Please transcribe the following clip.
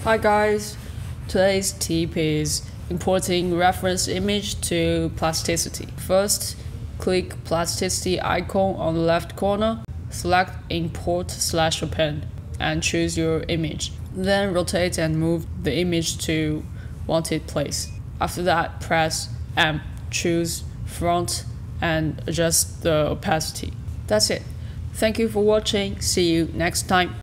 Hi guys, today's tip is importing reference image to Plasticity. First, click Plasticity icon on the left corner, select import/append and choose your image. Then rotate and move the image to wanted place. After that, press M, choose front and adjust the opacity. That's it. Thank you for watching. See you next time.